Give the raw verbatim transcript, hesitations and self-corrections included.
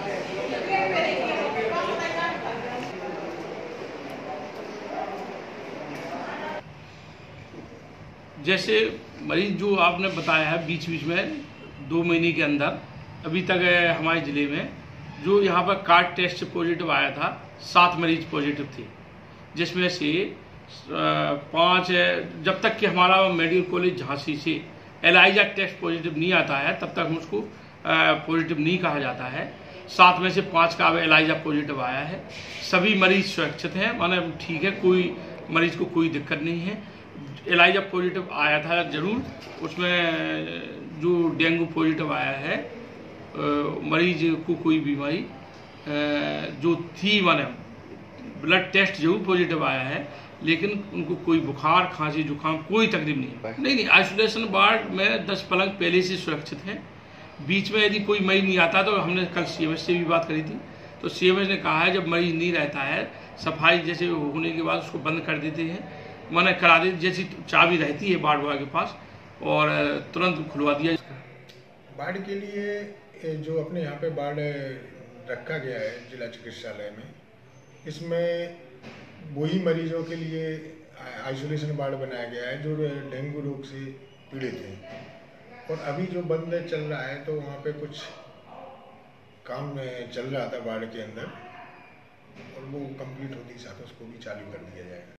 जैसे मरीज जो आपने बताया है बीच बीच में दो महीने के अंदर अभी तक हमारे ज़िले में जो यहाँ पर कार्ड टेस्ट पॉजिटिव आया था, सात मरीज पॉजिटिव थे, जिसमें से पाँच, जब तक कि हमारा मेडिकल कॉलेज झांसी से एलाइजा टेस्ट पॉजिटिव नहीं आता है तब तक उसको पॉजिटिव नहीं कहा जाता है। सात में से पाँच का अब एलाइजा पॉजिटिव आया है। सभी मरीज सुरक्षित हैं, माने ठीक है, कोई मरीज को कोई दिक्कत नहीं है। एलाइजा पॉजिटिव आया था जरूर, उसमें जो डेंगू पॉजिटिव आया है मरीज को कोई बीमारी जो थी, माने ब्लड टेस्ट जरूर पॉजिटिव आया है, लेकिन उनको कोई बुखार, खांसी, जुकाम कोई तकलीफ नहीं नहीं नहीं आइसोलेशन वार्ड में दस पलंग पहले से सुरक्षित हैं। बीच में यदि कोई मरीज नहीं आता तो हमने कल सीएमएस से भी बात करी थी, तो सीएमएस ने कहा है जब मरीज नहीं रहता है सफाई जैसे होने के बाद उसको बंद कर देते हैं, मैंने करा दी, जैसी चाबी रहती है वार्ड बॉय के पास और तुरंत खुलवा दिया। वार्ड के लिए जो अपने यहाँ पे वार्ड रखा गया है जिला चिकित्सालय में, इसमें वही मरीजों के लिए आइसोलेशन वार्ड बनाया गया है जो डेंगू रोग से पीड़ित हैं। और अभी जो बंद चल रहा है तो वहाँ पे कुछ काम चल रहा था वार्ड के अंदर, और वो कंप्लीट होते ही साथ उसको भी चालू कर दिया जाएगा।